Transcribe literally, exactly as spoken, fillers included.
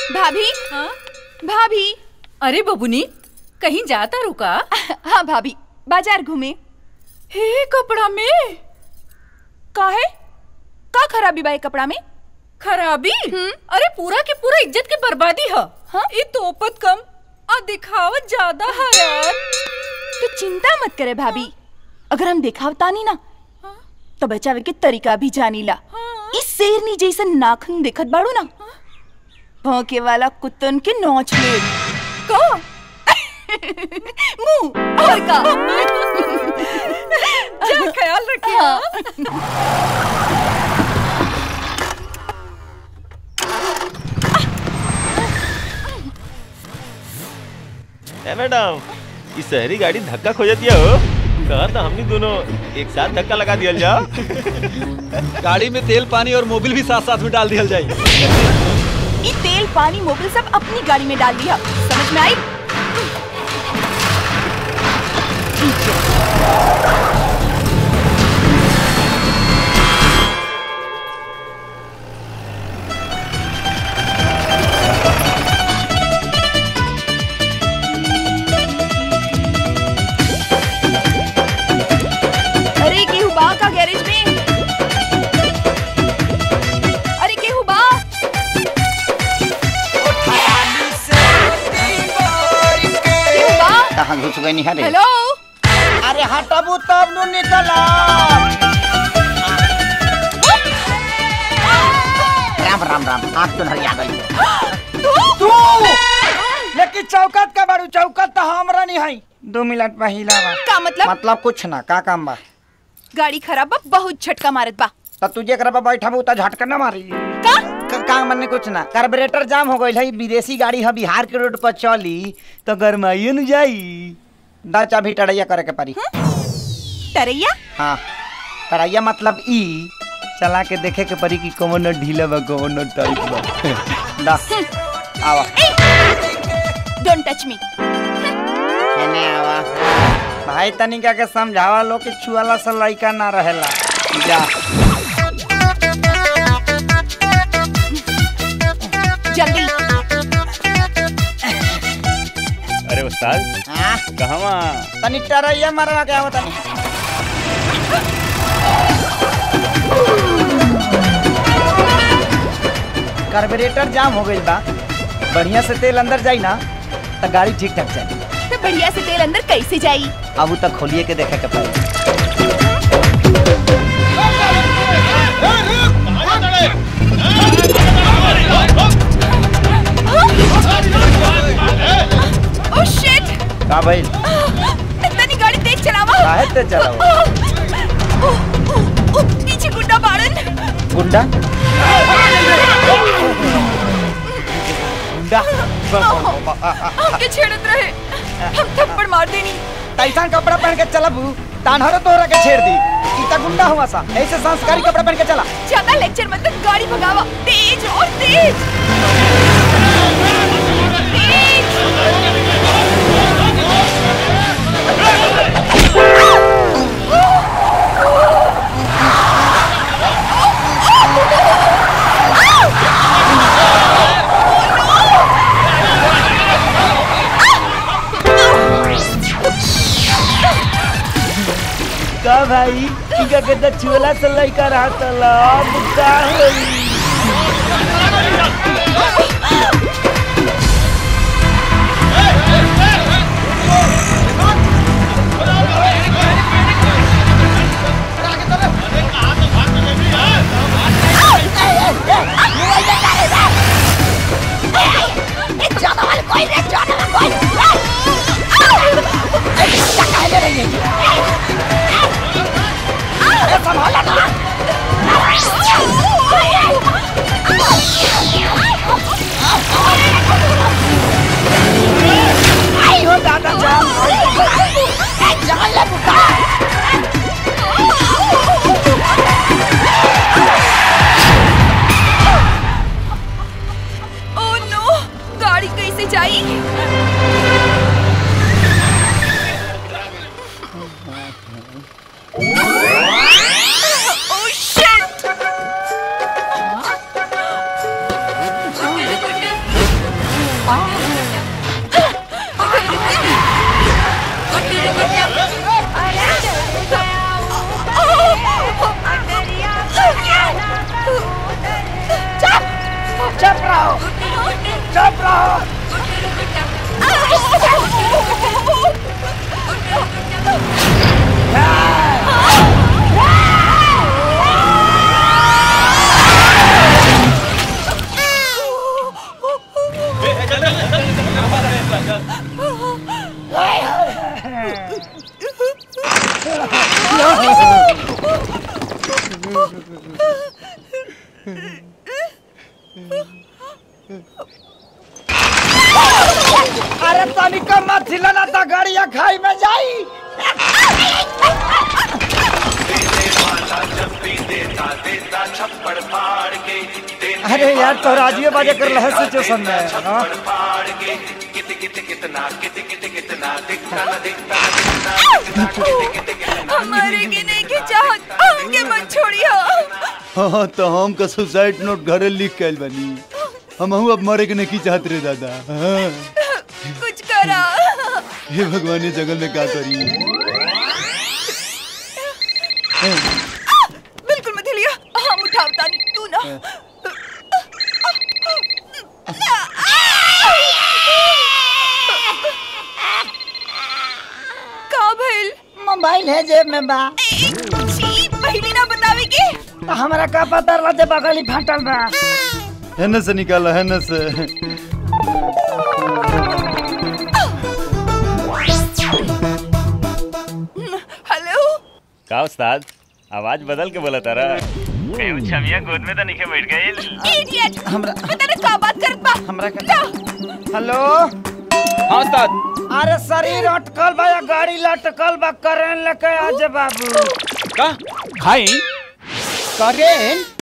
भाभी। हाँ? भाभी। अरे बबुनी, कहीं जाता रुका? हाँ भाभी, बाजार घूमे। हे कपड़ा में का है? का खराबी बा कपड़ा में? खराबी? अरे पूरा के पूरा इज्जत की बर्बादी है। हाँ? ये तोपत कम और दिखावत ज्यादा है यार। तो चिंता मत करे भाभी, अगर हम दिखावता नहीं ना तो बचावे के तरीका भी जानीला। हाँ? इस शेरनी जैसा नाखून देखत बाड़ू ना, भौंके वाला कुत्तन के नोच ले का मुंह और का जा ख्याल रखिए। हाँ। ए मैडम, इस शहरी गाड़ी धक्का खोजती हो, कहा था हमनी दोनों एक साथ धक्का लगा दिया जाओ। गाड़ी में तेल पानी और मोबिल भी साथ साथ में डाल दिया जाए। ये तेल पानी मोबिल सब अपनी गाड़ी में डाल दिया, समझ में आई? अरे केहू बा का गैरेज में? अरे केहू बा? केहू बा? कहाँ घुस गई निहारे? हेलो। अरे हटबू तब नु निकला। राम राम राम, आग तो नहीं आ गई। तू? लेकिन चौकत का बारू, चौकत तो हमरा नहीं है। दो मिनट पहिला बा। का मतलब? मतलब कुछ ना, का काम बा? गाड़ी खराब बा, बहुत झटका मारत बा। तो तुझे कर बैठा बा, झटका ना मारी का? का मन कुछ ना, कार्बोरेटर जाम हो गई है। विदेशी गाड़ी है, बिहार के रोड पर चली तो गरमाइए न जाई। दा चाबी टड़ैया करे के पड़ी। टरैया? हाँ, टड़ैया मतलब ई चला के देखे के पड़ी कि कौन ढीला बा कौन टाइट बा। दा आवा। Don't touch me. एने आवा। भाई तनिका के समझावा लो कि छुआला से लइका ना रहेला। जा जल्दी। अरे उस्ताद, हाँ कहवा? तनी टरैया मारवा के आवा तनी। कार्बोरेटर जाम हो गई बा, बढ़िया से तेल अंदर जाई ना तो गाड़ी ठीक ठाक चली। तो बढ़िया से तेल अंदर कैसे जाई? अब तक खोलिए के देखे के पड़ी। Oh shit! का भाई? इतनी गाड़ी तेज चलावा? काहे तेज चलावा? ओ, पीछे गुंडा बाड़न। गुंडा? गुंडा? हमके छेड़त रहे, हम थप्पड़ मार देनी। तैसा कपड़ा पहन के चलबू तानहरो तोहरा के छेड़ दी। इता गुंडा हुआ सा, ऐसे संस्कारी कपड़ा पहन के चला। ज्यादा लेक्चर मत, गाड़ी भगावा। तेज और तेज। का भाई इका के त छुला से लइका रहा तला बुका होई। ओह नो, गाड़ी कैसे जाई? Oh shit! चुप रहो, चुप रहो। अरे तनिका मत हिलाना था, गाड़िया खाई में जाई। अरे यार तो राजियो बाजे कर रहे सिचुएशन में। हमारे गिने की चाहत हमके मत छोड़ियो। हाँ तो हम का सुसाइड नोट घरे लिख के बनी, हम अब मरे के नहीं चाहत रे दादा। हाँ। कुछ करा। हे भगवान ये जगल में क्या करी। बिल्कुल मत हिलिया, हम उठावता नहीं, तू ना। का भइल? मोबाइल है जेब में बा। छी, पहली ना बतावे के। तो हमरा का पता रहा जे बगली फाटल बा। है न से निकाला, है न से। हेलो। का उस्ताद, आवाज बदल के बोला तारा। कहीं छमिया गोद में तो नहीं बैठ गई। इडियट। हमरा पता नहीं का बात करत बा। हमरा का। हेलो। हाँ उस्ताद। अरे शरीर अटकल बा या गाड़ी लटकल बा, करें लेके आजे बाबू। का खाई करें